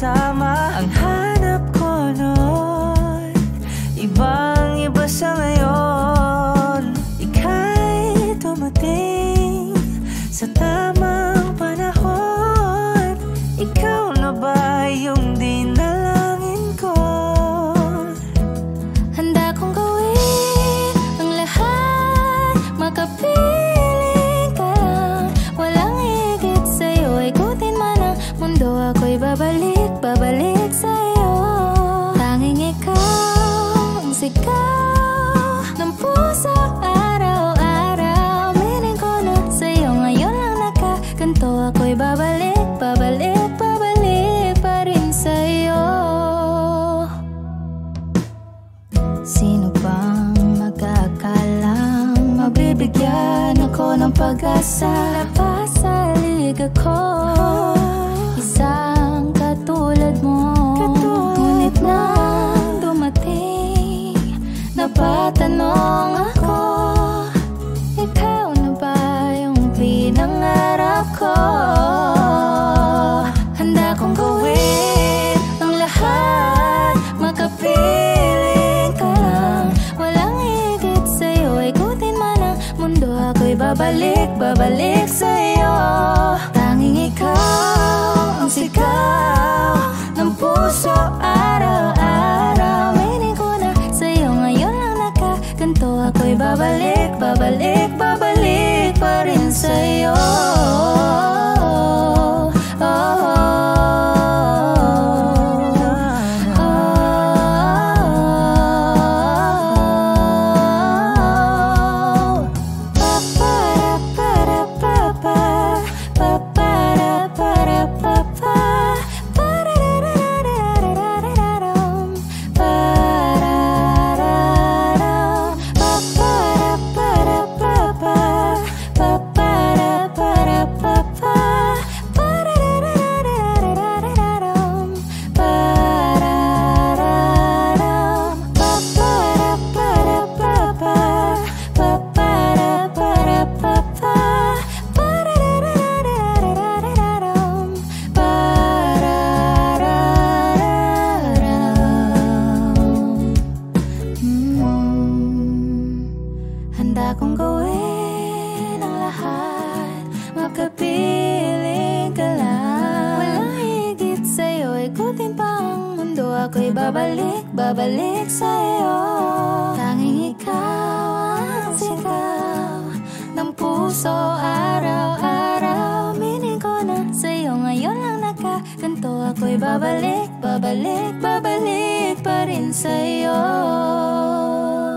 kasama. Ang hanap ko noon, ibang-iba sa ngayon. Ika'y dumating sa tamang panahon. Ikaw na ba yung dinalangin ko? Handa kong gawin ang lahat, makapiling ka lang. Walang higit sa'yo, ikutin man ang mundo. Ako'y babalik, babalik sa'yo. Tanging ikaw ang sigaw ng puso araw-araw. Mining ko na sa'yo, ngayon lang nakaganto. Ako'y babalik, babalik, babalik pa rin sa'yo. Sino bang magkakalang mabibigyan ako ng pag-asa? Labas sa liga ko, isang katulad mo. Ngunit nang dumating, napatanong ako, ikaw na ba yung pinangarap ko? Handa kong gawin ang lahat, makapiling ka lang. Walang higit sa'yo, ikutin man ang mundo. Ako'y babalik, babalik sa'yo. Tanging ikaw ang sigaw ng puso araw-araw. Mining ko na sa'yo, ngayon lang nakaganto. Ako'y babalik, babalik, babalik pa rin sa'yo. Handa kong gawin ang lahat, makapiling ka lang. Walang higit sa'yo, ikutin pa ang mundo. Ako'y babalik, babalik sa'yo. Tanging ikaw ang sigaw ng puso araw-araw. Mining ko na sa'yo, ngayon lang nakaganto. Ako'y babalik, babalik, babalik pa rin sa'yo.